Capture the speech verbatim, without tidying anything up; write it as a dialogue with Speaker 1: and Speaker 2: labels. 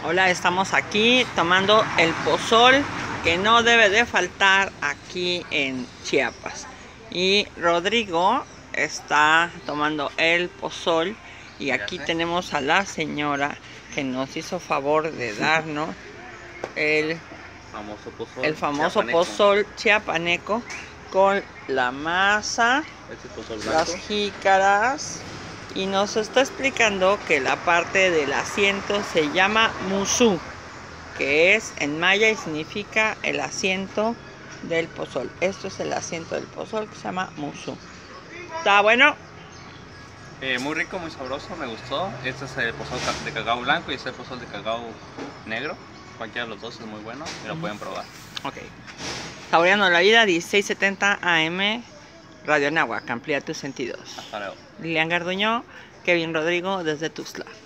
Speaker 1: Hola, estamos aquí tomando el pozol que no debe de faltar aquí en Chiapas. Y Rodrigo está tomando el pozol y aquí tenemos a la señora que nos hizo favor de darnos el
Speaker 2: famoso pozol,
Speaker 1: el famoso
Speaker 2: chiapaneco.
Speaker 1: pozol chiapaneco con la masa,
Speaker 2: este pozol blanco,
Speaker 1: las jícaras, y nos está explicando que la parte del asiento se llama musú, que es en maya y significa el asiento del pozol. Esto es el asiento del pozol que se llama musú. ¿Está bueno?
Speaker 2: Eh, muy rico, muy sabroso, me gustó. Este es el pozol de cacao blanco y este es el pozol de cacao negro. Cualquiera de los dos es muy bueno y lo uh-huh. pueden probar.
Speaker 1: Ok. Saboreando la vida, dieciséis setenta A M, Radio Anáhuac, amplía tus sentidos.
Speaker 2: Hasta luego.
Speaker 1: Lilian Garduño, Kevin Rodrigo desde Tuxtla.